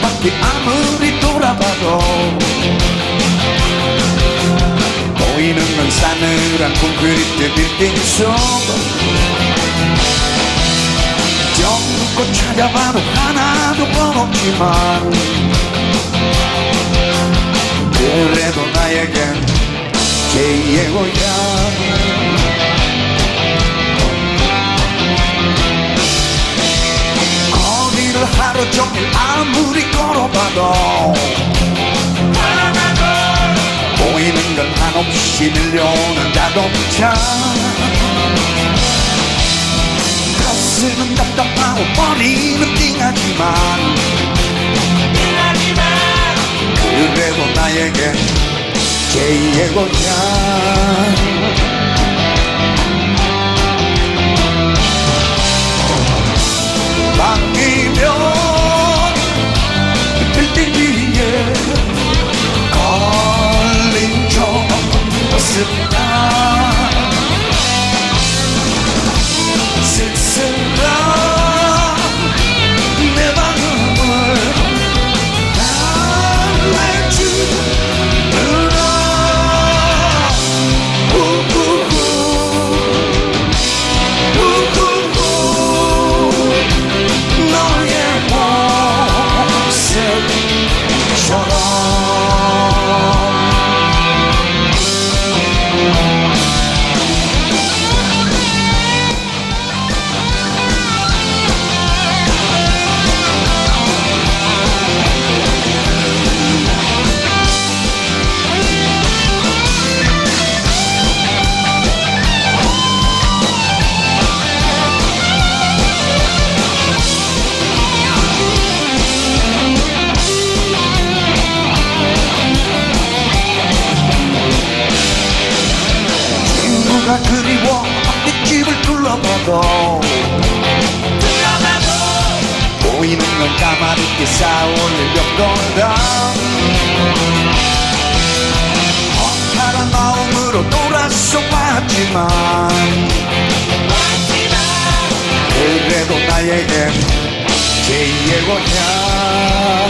바퀴 아무리 돌아봐도 보이는 건 싸늘한 콘크리트 빌딩 속 정 찾아봐도 하나도 없지만 그래도 나에겐 제2의 고향. 거리를 하루 종일 아무리 걸어봐도 보이는 건 한없이 밀려오는 자동차. 가슴은 답답하고 머리는 띵하지만 그래도 나에겐 제2의 고향. 밤이면 빌딩 위에 걸린 저 모습나 쓸쓸한 내 마음을 달래주느라 너의 모습처럼. 그리워 앞뒷집을 둘러봐도 보이는 건 까마득히 쌓아올릴 벽돌당. 허탈한 마음으로 돌아서 봤지만 그래도 나에겐 제2의 고향.